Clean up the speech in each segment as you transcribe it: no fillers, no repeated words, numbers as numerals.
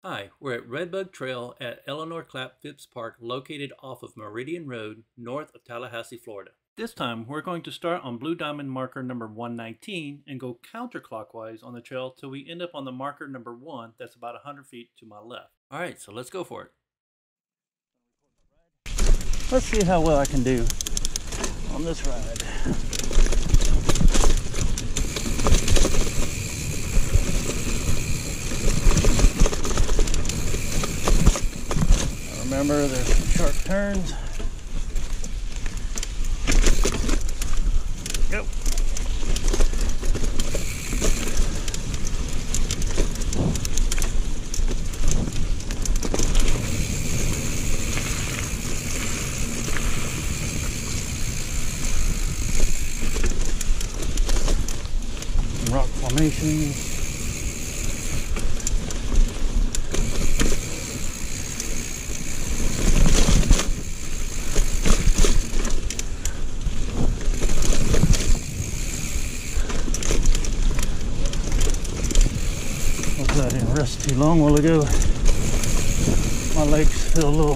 Hi, we're at Redbug Trail at Eleanor Clapp Phipps Park, located off of Meridian Road, north of Tallahassee, Florida. This time, we're going to start on Blue Diamond marker number 119 and go counterclockwise on the trail till we end up on the marker number 1 that's about 100 feet to my left. Alright, so let's go for it. Let's see how well I can do on this ride. Remember, there's some sharp turns. Go. Some rock formations. I didn't rest too long while ago. My legs feel a little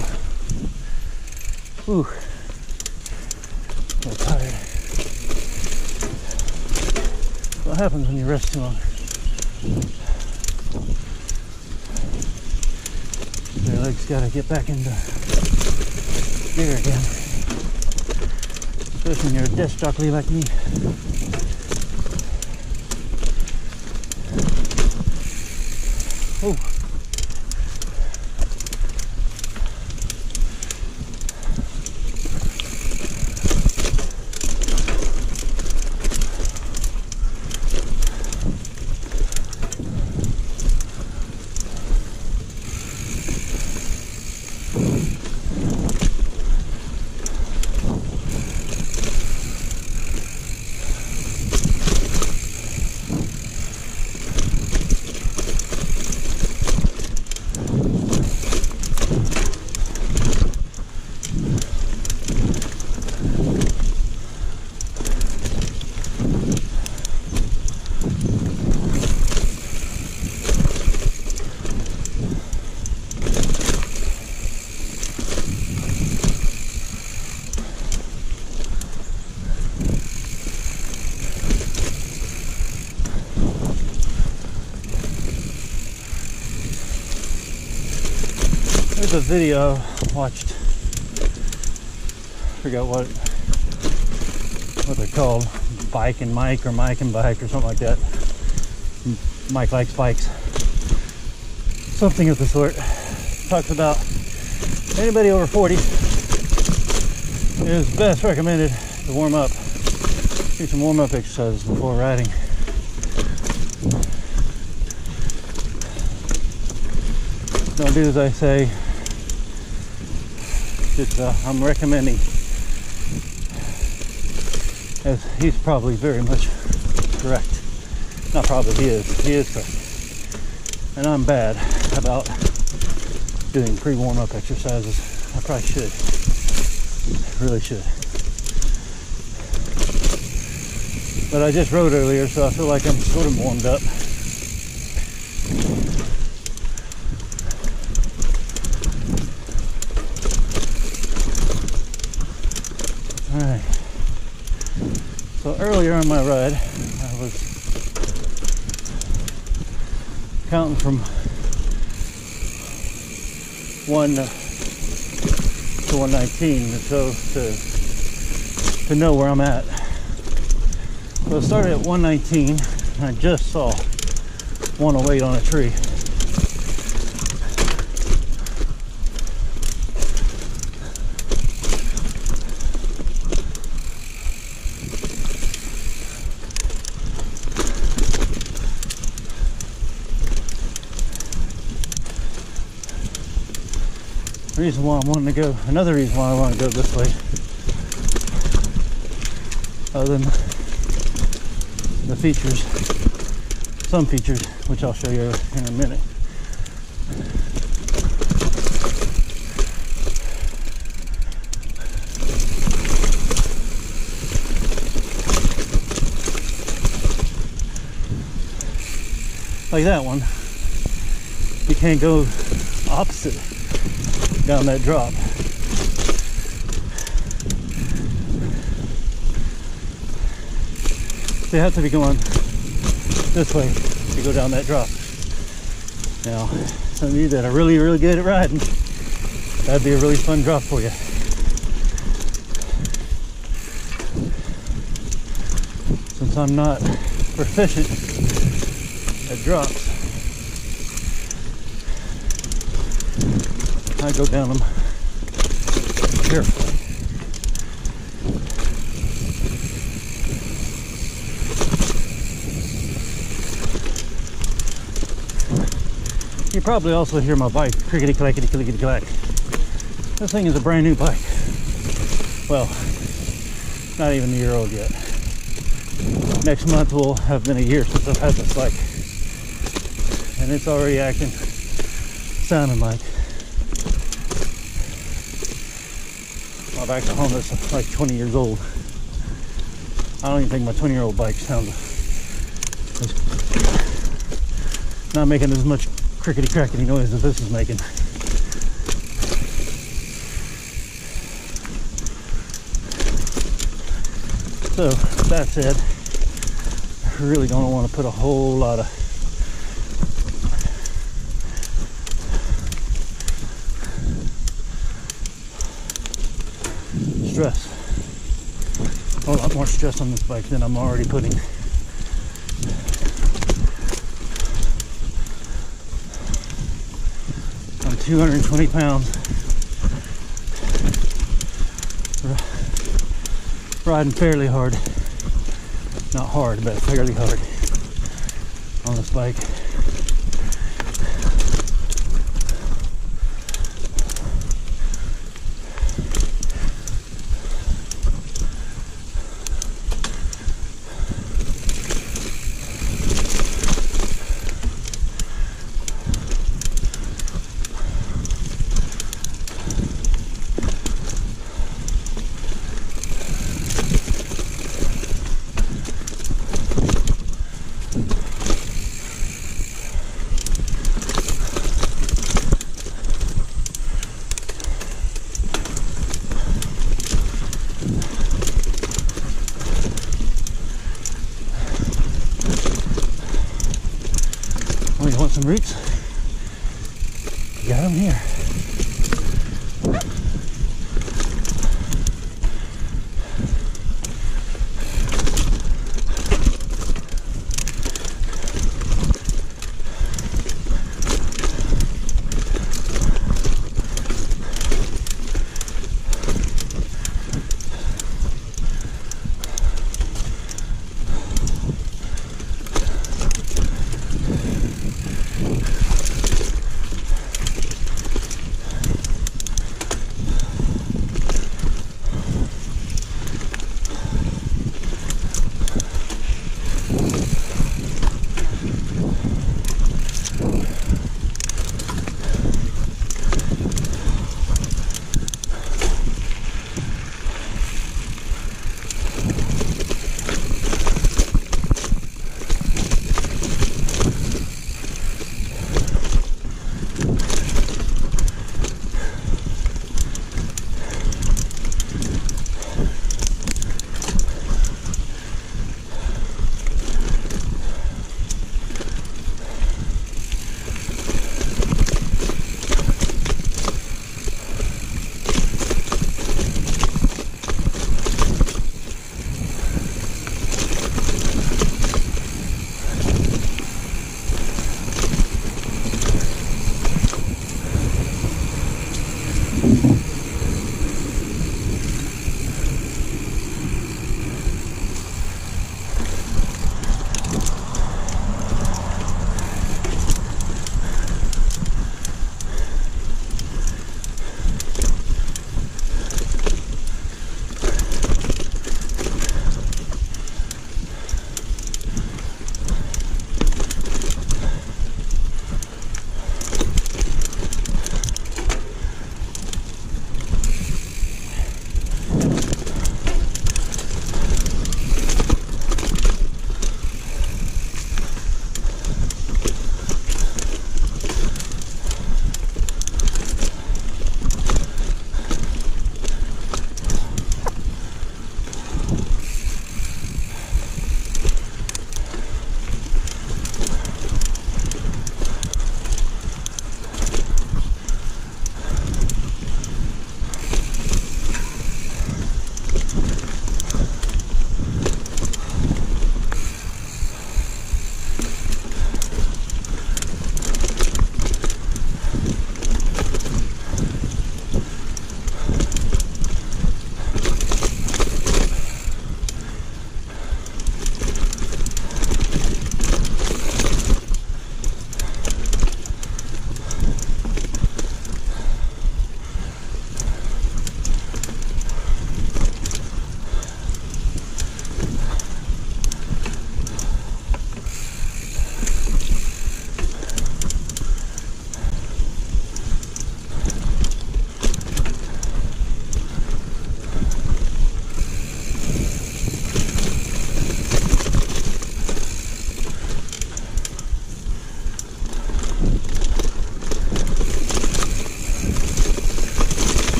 tired. What happens when you rest too long? Your legs gotta get back into gear again. Especially when you're a disc jockey like me. Oh. There's a video I watched, I forgot what they're called, Bike and Mike or Mike and Bike or something like that. Mike likes bikes, something of the sort. Talks about anybody over 40 is best recommended to warm up, do some warm-up exercises before riding. Don't do as I say. Just, I'm recommending, as he's probably very much correct. Not probably, he is correct. And I'm bad about doing pre-warm-up exercises. I probably should, really should. But I just rode earlier, so I feel like I'm sort of warmed up. Alright, so earlier on my ride, I was counting from 1 to 119 so to know where I'm at. So I started at 119, and I just saw 108 on a tree. Reason why I'm wanting to go, another reason why I want to go this way, other than the features, some features, which I'll show you in a minute. like that one. you can't go opposite down that drop. So you have to be going this way to go down that drop. Now, some of you that are really, really good at riding, that'd be a really fun drop for you. Since I'm not proficient at drops, I go down them carefully. You probably also hear my bike crickety clackety clickety clack. This thing is a brand new bike. Well, not even a year old yet. Next month will have been a year since I've had this bike, and it's already acting, sounding like my back to home that's like 20 years old. I don't even think my 20-year-old bike sounds not making as much crickety crackety noise as this is making. So that said, I really don't want to put a whole lot of stress, a lot more stress on this bike than I'm already putting. I'm 220 pounds, riding fairly hard. Not hard, but fairly hard on this bike. Oh, you want some roots? Got them here.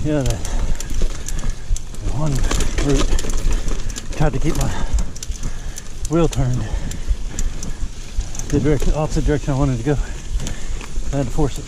Yeah, that one route tried to keep my wheel turned the direction, opposite direction I wanted to go. I had to force it.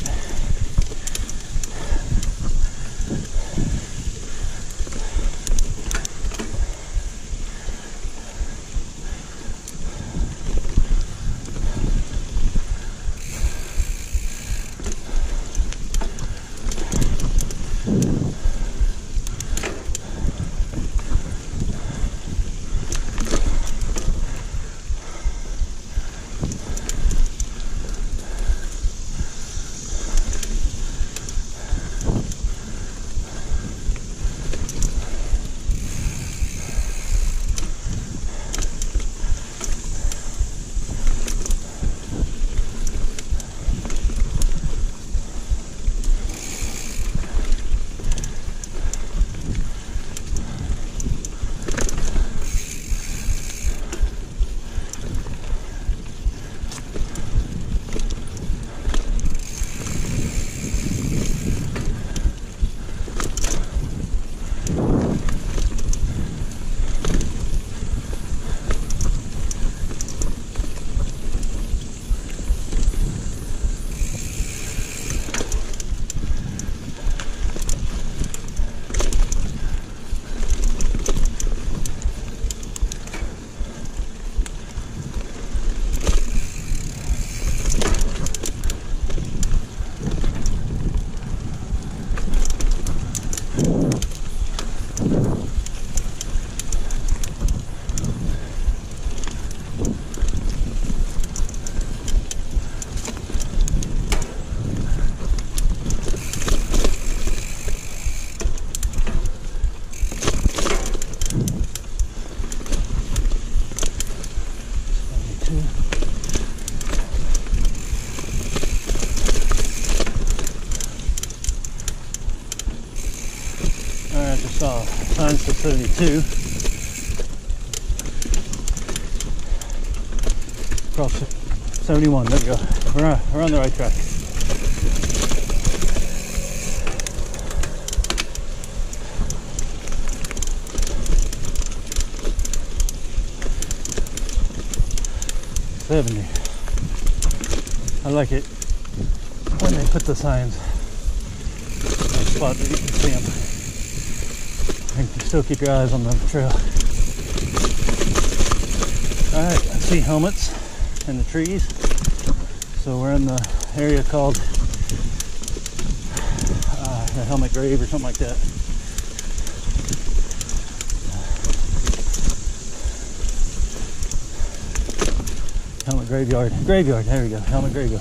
Alright, I just saw signs for 72. Across 71, there we go. We're on the right track. I like it when they put the signs on a spot that you can see them and you still keep your eyes on the trail. Alright, I see helmets in the trees. So we're in the area called the Helmet Grave or something like that. Helmet Graveyard. Graveyard, there we go. Helmet Graveyard.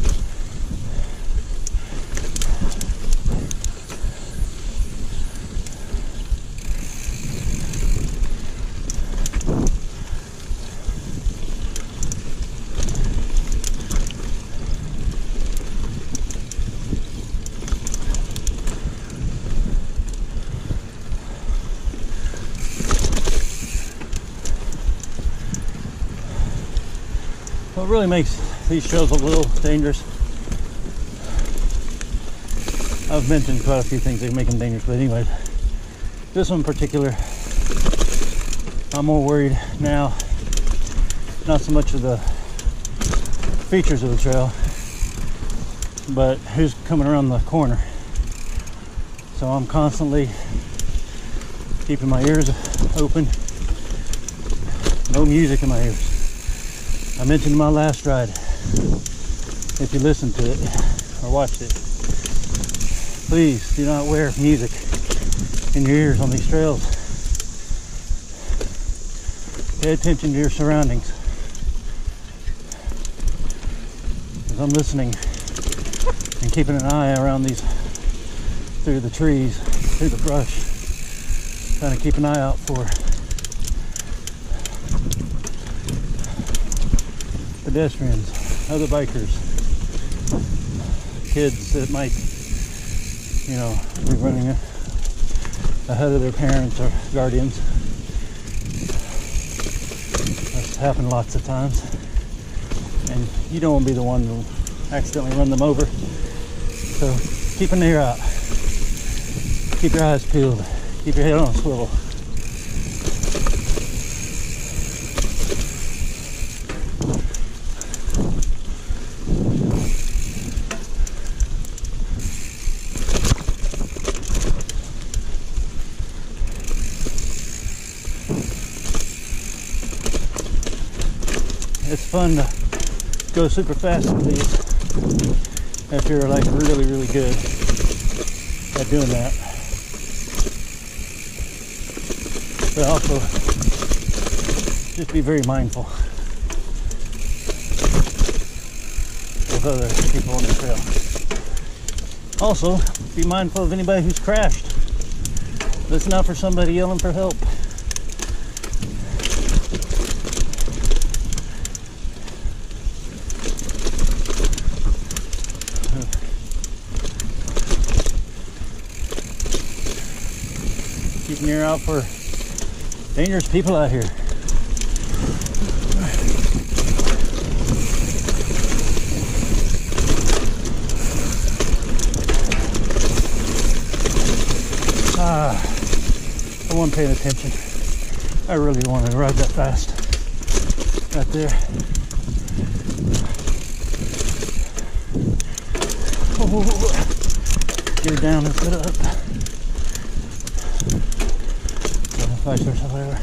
What really makes these trails a little dangerous, I've mentioned quite a few things that make them dangerous, but anyway, this one in particular, I'm more worried now, not so much of the features of the trail, but who's coming around the corner. So I'm constantly keeping my ears open, no music in my ears. I mentioned in my last ride, if you listened to it or watched it, please do not wear music in your ears on these trails. Pay attention to your surroundings. As I'm listening and keeping an eye around these, through the trees, through the brush, trying to keep an eye out for pedestrians, other bikers, kids that might, you know, be running ahead of their parents or guardians. That's happened lots of times, and you don't want to be the one to accidentally run them over. So keep an ear out, keep Keep your eyes peeled. Keep your head on a swivel. It's fun to go super fast with these if you're like really good at doing that. But also just be very mindful of other people on the trail. Also, be mindful of anybody who's crashed. Listen out for somebody yelling for help. Keep an ear out for dangerous people out here. I wasn't paying attention. I really wanted to ride that fast. Right there. Oh, get it down and put it up. Vice versa, whatever.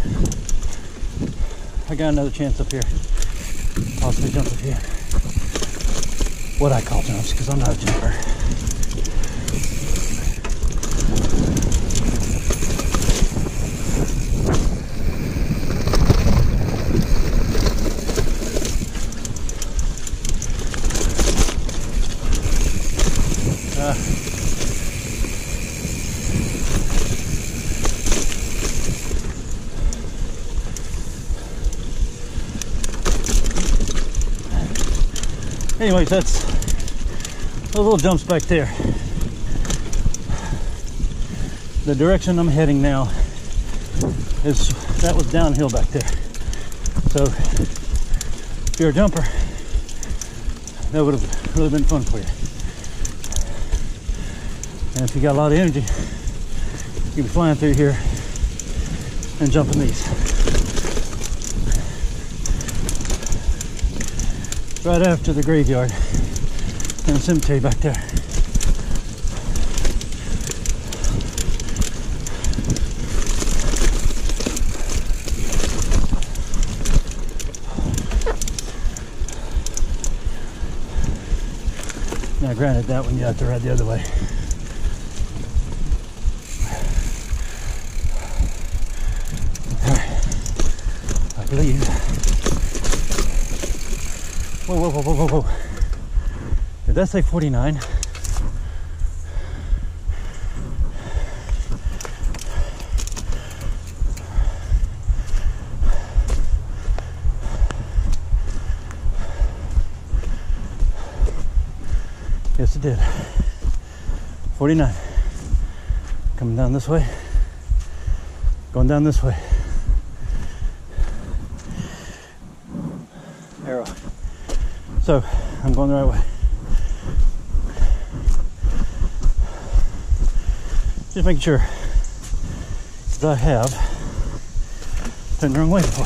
I got another chance up here. Possibly jump up here. What I call jumps, because I'm not a jumper. Anyways, that's those little jumps back there. The direction I'm heading now is, that was downhill back there. So if you're a jumper, that would have really been fun for you. And if you got a lot of energy, you can be flying through here and jumping these. Right after the graveyard and the cemetery back there. Now granted, that one you have to ride the other way. I believe. Whoa. Did that say 49? Yes, it did. 49. Coming down this way. Going down this way. Arrow. So, I'm going the right way. Just making sure that I have turned the wrong way before.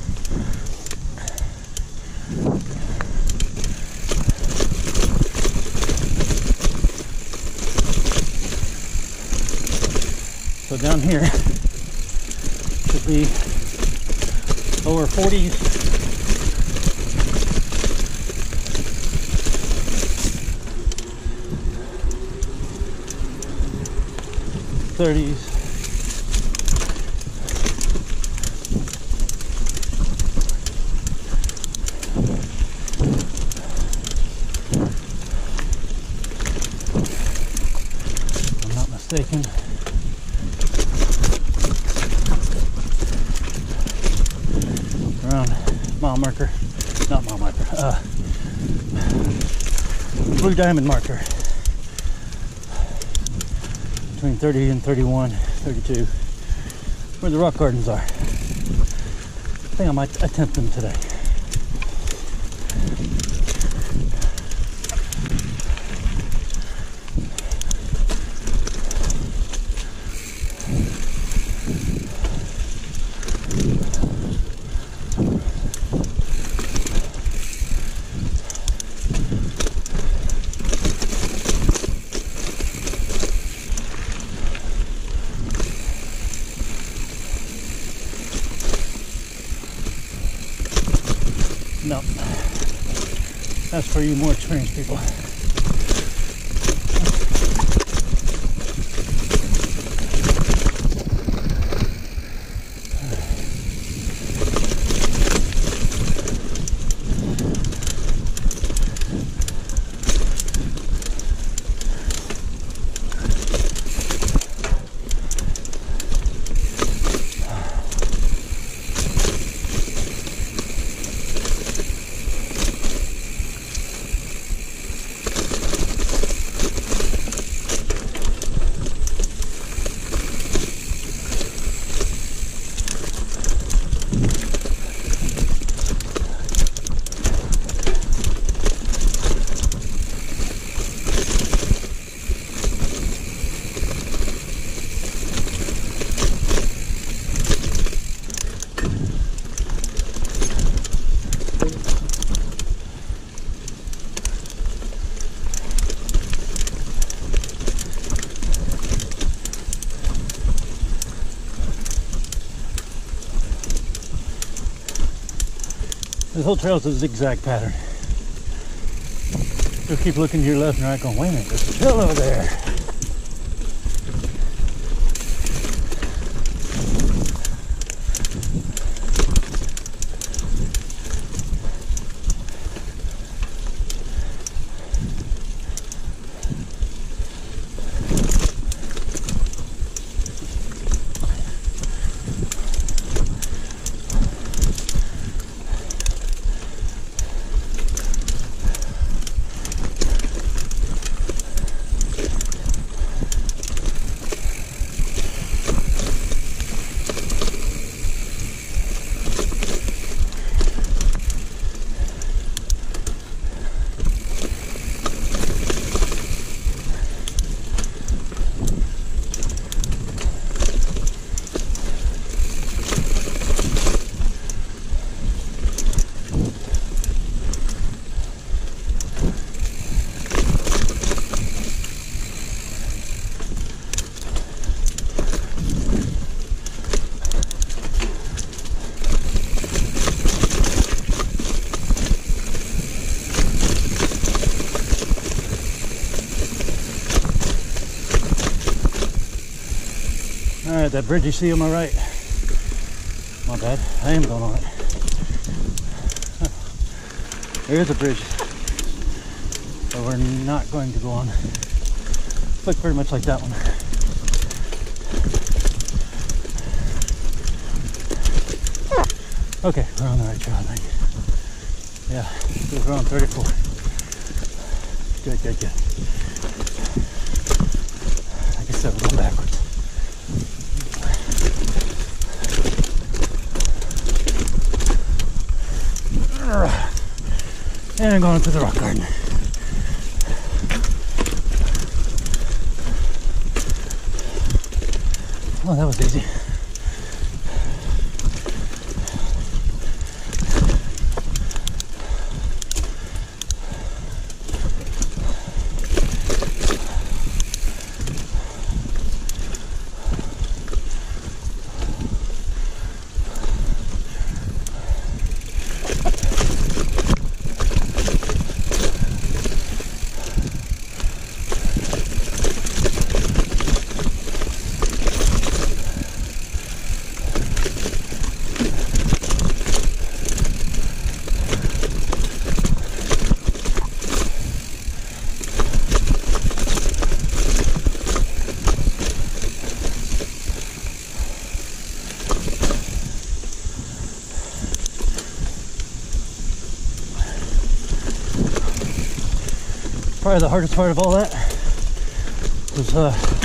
So down here should be lower 40s. '30s. If I'm not mistaken. Around mile marker, not mile marker, blue diamond marker. Between 30 and 31, 32, where the rock gardens are. I think I might attempt them today. No. That's for you more experienced people. This whole trail is a zigzag pattern. You'll keep looking to your left and right going, wait a minute, there's a trail over there. Alright, that bridge you see on my right. My bad, I am going on it. There's a bridge that we're not going to go on. Looks pretty much like that one. Okay, we're on the right trail, I think. Yeah, we're on 34. Good, good, good. Like I said, we're going backwards. And I'm going to the rock garden. Oh, that was easy. Probably the hardest part of all that was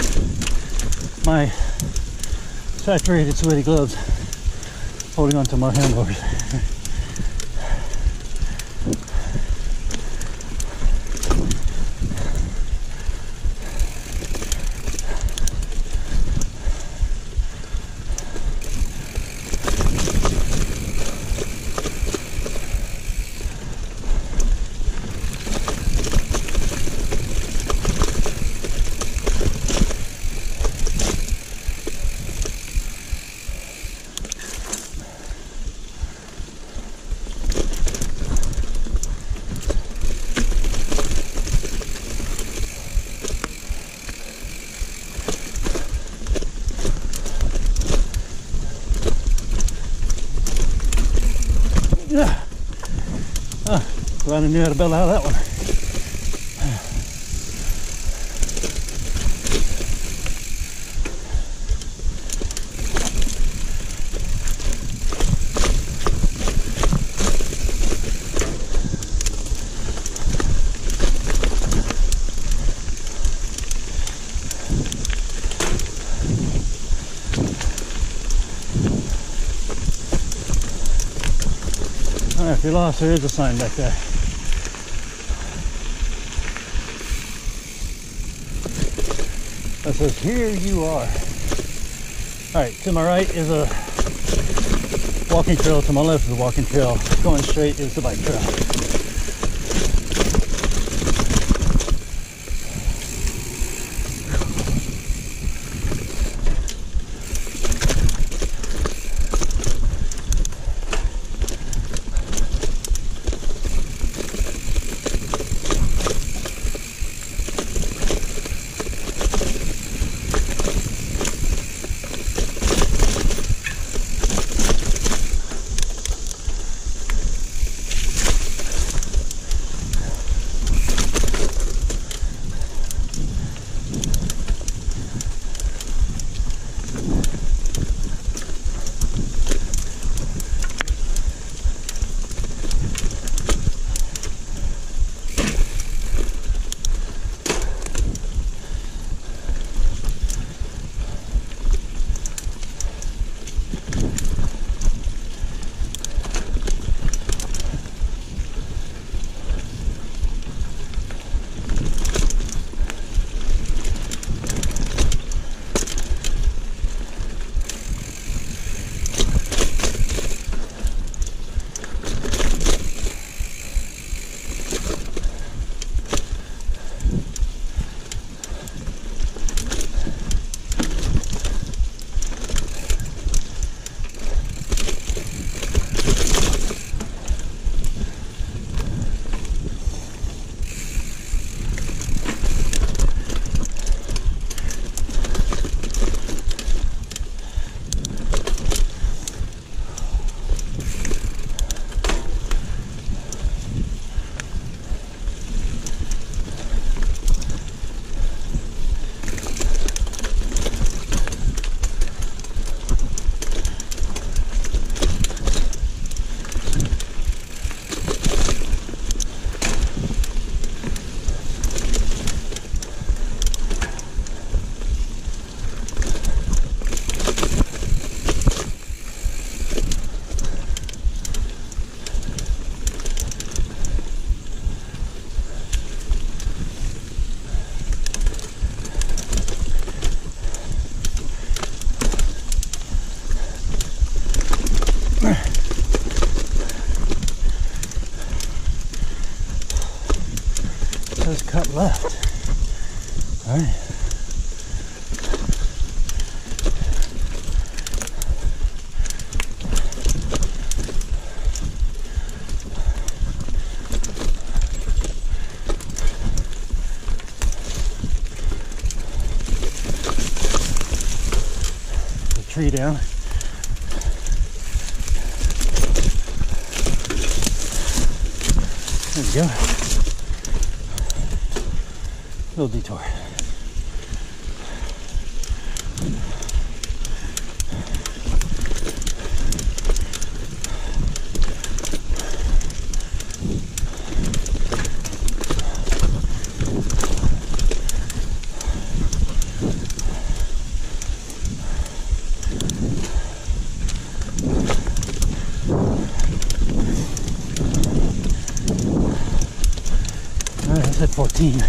my saturated sweaty gloves holding onto my handlebars. Glad I knew how to bail out of that one. If you're lost, there is a sign back there. That says, "Here you are." Alright, to my right is a walking trail, to my left is a walking trail. Going straight is the bike trail. Cut left. All right. The tree down. There we go. Little detour. All right, that's at 14.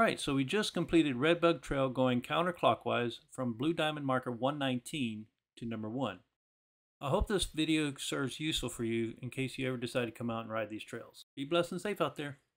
Alright, so we just completed Redbug Trail going counterclockwise from Blue Diamond Marker 119 to number 1. I hope this video serves useful for you in case you ever decide to come out and ride these trails. Be blessed and safe out there.